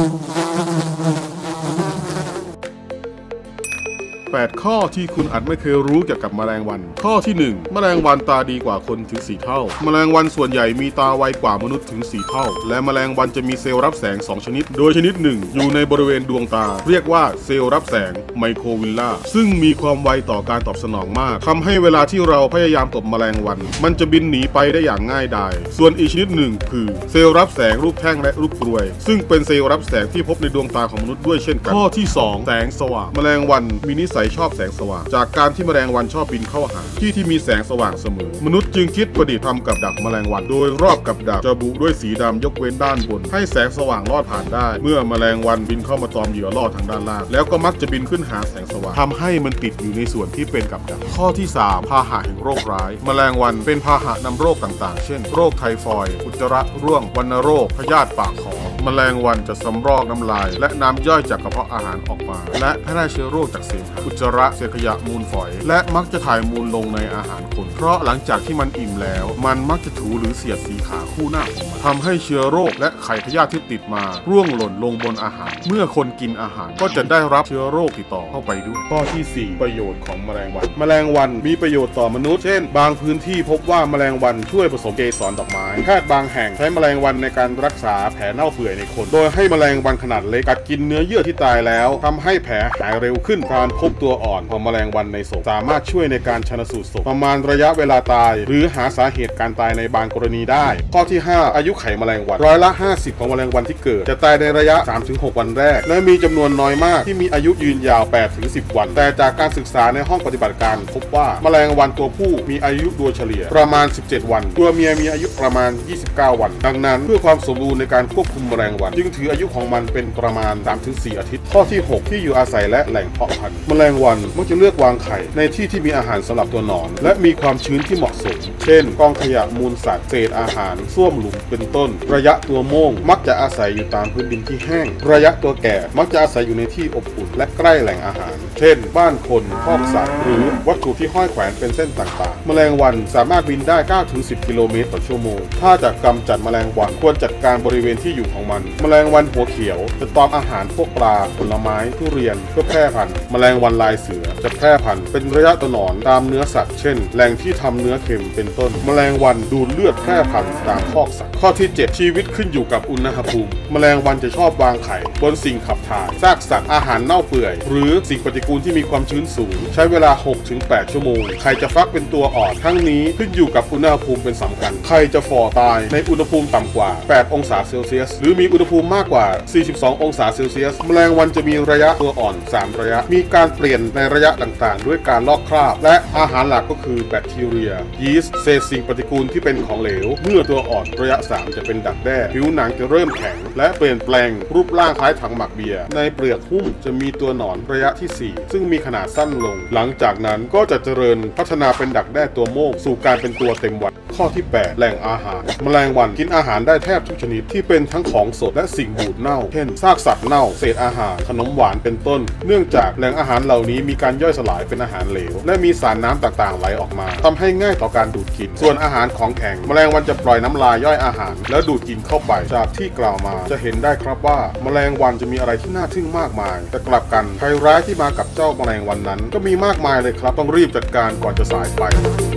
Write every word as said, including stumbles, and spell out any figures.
แปดข้อที่คุณอาจไม่เคยรู้เกี่ยวกับแมลงวันข้อที่หนึ่งแมลงวันตาดีกว่าคนถึงสี่เท่าแมลงวันส่วนใหญ่มีตาไวกว่ามนุษย์ถึงสี่เท่าและแมลงวันจะมีเซลล์รับแสงสองชนิดโดยชนิดหนึ่งอยู่ในบริเวณดวงตาเรียกว่าเซลล์รับแสงไมโครวิลลาซึ่งมีความไวต่อการตอบสนองมากทำให้เวลาที่เราพยายามตบแมลงวันมันจะบินหนีไปได้อย่างง่ายดายส่วนอีกชนิดหนึ่งคือเซลล์รับแสงรูปแท่งและรูปกรวยซึ่งเป็นเซลล์รับแสงที่พบในดวงตาของมนุษย์ด้วยเช่นกันข้อที่สองแสงสว่างแมลงวันมีนิสัยชอบแสงสว่างจากการที่แมลงวันชอบบินเข้าหาที่ที่มีแสงสว่างเสมอมนุษย์จึงคิดประดิษฐ์ทำกับดักแมลงวันโดยรอบกับดักจะบุด้วยสีดำยกเว้นด้านบนให้แสงสว่างลอดผ่านได้เมื่อแมลงวันบินเข้ามาตอมเหยื่อลอดทางด้านล่างแล้วก็มักจะบินขึ้นหาแสงสว่างทำให้มันติดอยู่ในส่วนที่เป็นกับดักข้อที่สามพาหะแห่งโรคร้ายแมลงวันเป็นพาหะนำโรคต่างๆเช่นโรคไทฟอยด์อุจจาระร่วงวัณโรคพยาธิปากขอแมลงวันจะสำรอกน้ำลายและน้ำย่อยจากกระเพาะอาหารออกมาและแพร่เชื้อโรคจากเสมหะอุจจาระเศษขยะมูลฝอยและมักจะถ่ายมูลลงในอาหารคนเพราะหลังจากที่มันอิ่มแล้วมันมักจะถูหรือเสียดสีขาคู่หน้าของมันทำให้เชื้อโรคและไข่พยาธิที่ติดมาร่วงหล่นลงบนอาหารเมื่อคนกินอาหารก็จะได้รับเชื้อโรคติดต่อเข้าไปด้วยข้อที่สี่ประโยชน์ของแมลงวันแมลงวันมีประโยชน์ต่อมนุษย์เช่นบางพื้นที่พบว่าแมลงวันช่วยผสมเกสรดอกไม้แพทย์บางแห่งใช้แมลงวันในการรักษาแผลเน่าเปื่อยในคนโดยให้แมลงวันขนาดเล็กกัดกินเนื้อเยื่อที่ตายแล้วทำให้แผลหายเร็วขึ้นการพบตัวอ่อนของแมลงวันในศพสามารถช่วยในการชันสูตรศพประมาณระยะเวลาตายหรือหาสาเหตุการตายในบางกรณีได้ข้อที่ห้าอายุไขแมลงวันร้อยละห้าสิบของแมลงวันที่เกิดจะตายในระยะ สามถึงหก วันแรกและมีจำนวนน้อยมากที่มีอายุยืนยาว แปดถึงสิบ วันแต่จากการศึกษาในห้องปฏิบัติการพบว่าแมลงวันตัวผู้มีอายุโดยเฉลี่ยประมาณสิบเจ็ดวันตัวเมียมีอายุประมาณยี่สิบเก้าวันดังนั้นเพื่อความสมบูรณ์ในการควบคุมแมลงวันจึงถืออายุของมันเป็นประมาณ สามถึงสี่ อาทิตย์ข้อที่หกที่อยู่อาศัยและแหล่งเพาะพันธุ์แมลงวันมักจะเลือกวางไข่ในที่ที่มีอาหารสำหรับตัวหนอนและมีความชื้นที่เหมาะสมเช่นกองขยะมูลสัตว์เศษอาหารส้วมหลุมเป็นต้นระยะตัวโม่งมักจะอาศัยอยู่ตามพื้นดินที่แห้งระยะตัวแก่มักจะอาศัยอยู่ในที่อบอุ่นและใกล้แหล่งอาหารเช่นบ้านคนคอกสัตว์หรือวัตถุที่ห้อยแขวนเป็นเส้นต่างๆแมลงวันสามารถบินได้ เก้าถึงสิบ กิโลเมตรต่อชั่วโมงถ้าจะกำจัดแมลงวันควรจัดการบริเวณที่อยู่ของมันแมลงวันหัวเขียวจะตอมอาหารพวกปลาผลไม้ทุเรียนเพื่อแพร่พันธุ์แมลงวันลายเสือจะแพร่พันธุ์เป็นระยะตัวหนอนตามเนื้อสัตว์เช่นแหล่งที่ทำเนื้อเค็มเป็นต้นแมลงวันดูดเลือดแพร่พันธุ์ตามคอกสัตว์ข้อที่เจ็ดชีวิตขึ้นอยู่กับอุณหภูมิแมลงวันจะชอบวางไข่บนสิ่งขับถ่ายซากสัตว์อาหารเน่าเปื่อยหรือสิ่งปฏิกูลที่มีความชื้นสูงใช้เวลา หกถึงแปด ชั่วโมงไข่จะฟักเป็นตัวอ่อนทั้งนี้ขึ้นอยู่กับอุณหภูมิเป็นสำคัญไข่จะฝ่อตายในอุณหภูมิต่ำกว่าแปดองศาเซลเซียสหรือมีอุณหภูมิมากกว่าสี่สิบสององศาเซลเซียสแมลงวันจะมีระยะตัวอ่อนสามระยะมีการเปลี่ยนในระยะต่างๆด้วยการลอกคราบและอาหารหลักก็คือแบคทีเรียยีสต์เศษสิ่งปฏิกูลที่เป็นของเหลวเมื่อตัวอ่อนระยะสามจะเป็นดักแด้ผิวหนังจะเริ่มแข็งและเปลี่ยนแปลงรูปร่างคล้ายถังหมักเบียร์ในเปลือกหุ้มจะมีตัวหนอนระยะที่สี่ซึ่งมีขนาดสั้นลงหลังจากนั้นก็จะเจริญพัฒนาเป็นดักแด้ตัวโม่งสู่การเป็นตัวเต็มวัยข้อที่แปดแหล่งอาหารแมลงวันกินอาหารได้แทบทุกชนิดที่เป็นทั้งของสดและสิ่งบูดเน่าเช่นซากสัตว์เน่าเศษอาหารขนมหวานเป็นต้นเนื่องจากแหล่งอาหารเหล่านี้มีการย่อยสลายเป็นอาหารเหลวและมีสารน้ำต่างๆไหลออกมาทำให้ง่ายต่อการดูดกินส่วนอาหารของแข็งแมลงวันจะปล่อยน้ำลายย่อยอาหารแล้วดูดกินเข้าไปจากที่กล่าวมาจะเห็นได้ครับว่าแมลงวันจะมีอะไรที่น่าทึ่งมากมายแต่กลับกันภัยร้ายที่มากับเจ้าแมลงวันนั้นก็มีมากมายเลยครับต้องรีบจัดการก่อนจะสายไป